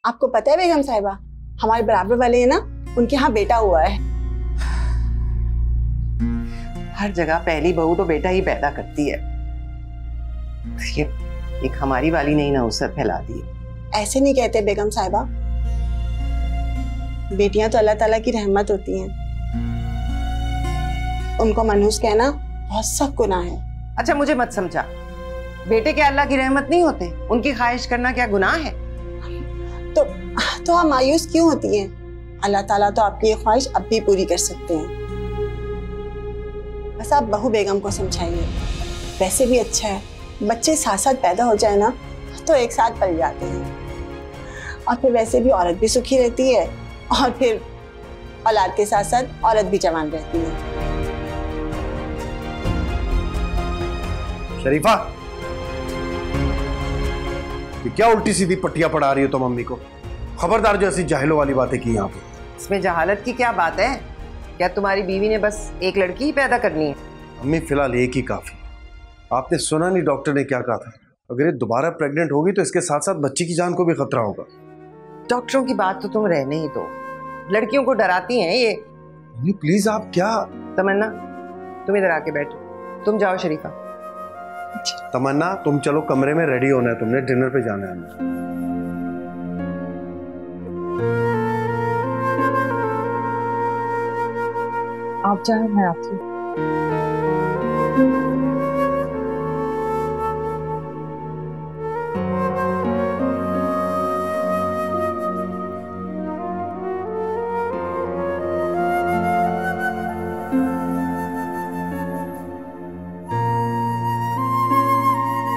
आपको पता है बेगम साहिबा, हमारे बराबर वाले है ना, उनके यहाँ बेटा हुआ है। हर जगह पहली बहू तो बेटा ही पैदा करती है। ये एक हमारी वाली नहीं ना उससे फैला दी। ऐसे नहीं कहते बेगम साहिबा, बेटियां तो अल्लाह ताला की रहमत होती हैं, उनको मनहूस कहना बहुत सख्त गुनाह है। अच्छा मुझे मत समझा, बेटे क्या अल्लाह की रहमत नहीं होते? उनकी ख्वाहिश करना क्या गुनाह है? तो आप मायूस क्यों होती हैं? अल्लाह ताला तो आपकी ये ख्वाहिश अब भी पूरी कर सकते हैं। बस आप बहू बेगम को समझाइए। वैसे भी अच्छा है, बच्चे साथ साथ पैदा हो जाए ना तो एक साथ पल जाते हैं, और फिर वैसे भी औरत भी सुखी रहती है, और फिर औलाद के साथ साथ औरत भी जवान रहती है। शरीफा, ये क्या उल्टी सीधी पट्टियां पढ़ा रही हो तुम मम्मी को? खबरदार जो ऐसी जाहिलों वाली बातें की यहाँ पे। इसमें जहालत की क्या बात है? क्या तुम्हारी बीवी ने बस एक लड़की ही पैदा करनी है? मम्मी फिलहाल एक ही काफी। आपने सुना नहीं डॉक्टर ने क्या कहा था? अगर ये दोबारा प्रेग्नेंट होगी तो इसके साथ साथ बच्ची की जान को भी खतरा होगा। डॉक्टरों की बात तो तुम रहने ही दो, लड़कियों को डराती हैं ये। मम्मी प्लीज, आप क्या? तमन्ना तुम इधर आके बैठो, तुम जाओ शरीफा। तमन्ना तुम चलो, कमरे में रेडी होना है, तुमने डिनर पे जाना है। आप जाए, मैं आती हूँ।